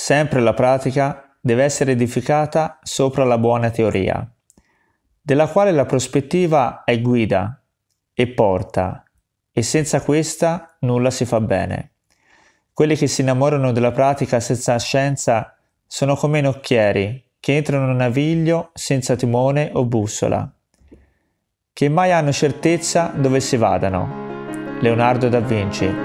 sempre la pratica deve essere edificata sopra la buona teoria, della quale la prospettiva è guida e porta, e senza questa nulla si fa bene. Quelli che si innamorano della pratica senza scienza sono come nocchieri che entrano in un naviglio senza timone o bussola, che mai hanno certezza dove si vadano. Leonardo da Vinci.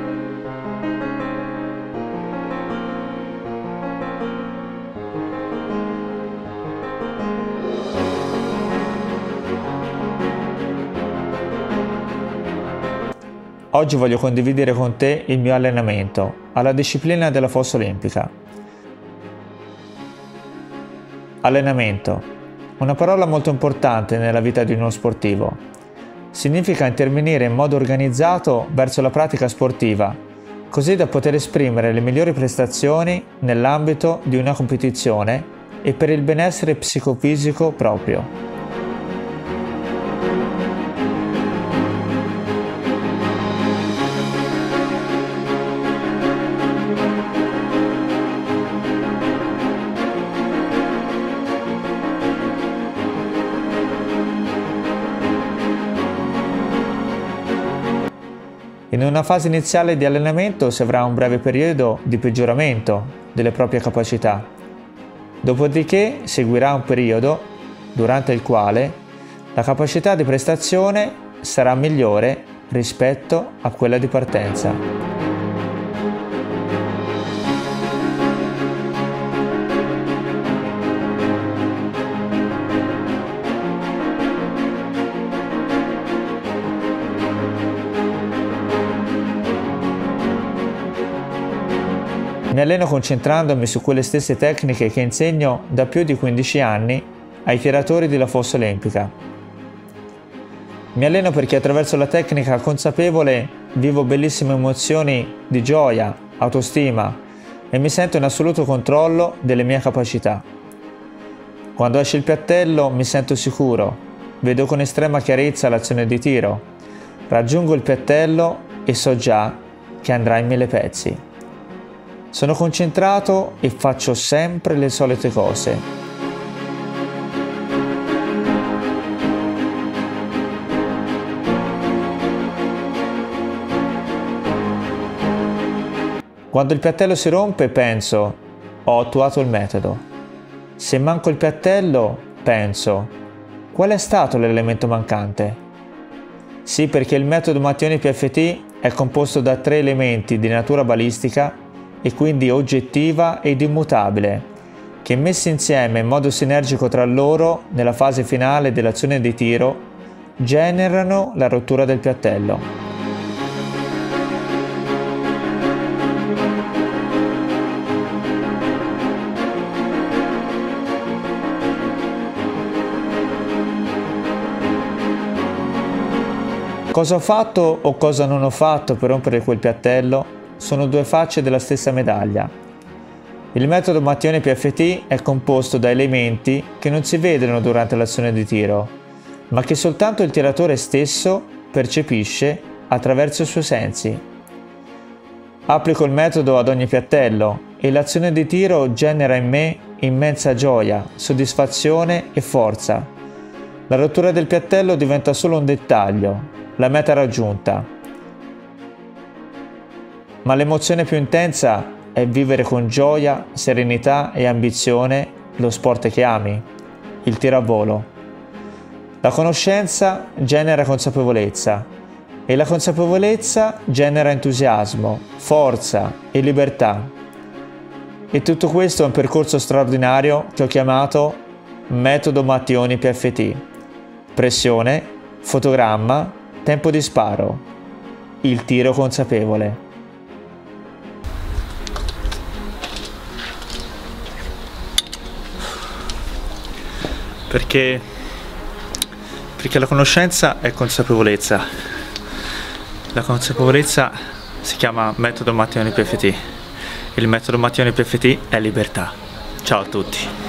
Oggi voglio condividere con te il mio allenamento alla disciplina della fossa olimpica. Allenamento, una parola molto importante nella vita di uno sportivo. Significa intervenire in modo organizzato verso la pratica sportiva, così da poter esprimere le migliori prestazioni nell'ambito di una competizione e per il benessere psicofisico proprio. In una fase iniziale di allenamento si avrà un breve periodo di peggioramento delle proprie capacità. Dopodiché seguirà un periodo durante il quale la capacità di prestazione sarà migliore rispetto a quella di partenza. Mi alleno concentrandomi su quelle stesse tecniche che insegno da più di 15 anni ai tiratori della fossa olimpica. Mi alleno perché attraverso la tecnica consapevole vivo bellissime emozioni di gioia, autostima e mi sento in assoluto controllo delle mie capacità. Quando esce il piattello mi sento sicuro, vedo con estrema chiarezza l'azione di tiro, raggiungo il piattello e so già che andrà in 1000 pezzi. Sono concentrato e faccio sempre le solite cose. Quando il piattello si rompe penso, ho attuato il metodo. Se manco il piattello, penso, qual è stato l'elemento mancante? Sì, perché il metodo Mattioni PFT è composto da 3 elementi di natura balistica e quindi oggettiva ed immutabile, che messi insieme in modo sinergico tra loro nella fase finale dell'azione di tiro generano la rottura del piattello. Cosa ho fatto o cosa non ho fatto per rompere quel piattello sono 2 facce della stessa medaglia. Il metodo Mattioni PFT è composto da elementi che non si vedono durante l'azione di tiro, ma che soltanto il tiratore stesso percepisce attraverso i suoi sensi. Applico il metodo ad ogni piattello e l'azione di tiro genera in me immensa gioia, soddisfazione e forza. La rottura del piattello diventa solo un dettaglio, la meta raggiunta. Ma l'emozione più intensa è vivere con gioia, serenità e ambizione lo sport che ami, il tiro a volo. La conoscenza genera consapevolezza e la consapevolezza genera entusiasmo, forza e libertà. E tutto questo è un percorso straordinario che ho chiamato Metodo Mattioni PFT. Pressione, fotogramma, tempo di sparo, il tiro consapevole. Perché la conoscenza è consapevolezza. La consapevolezza si chiama metodo Mattioni PFT. Il metodo Mattioni PFT è libertà. Ciao a tutti.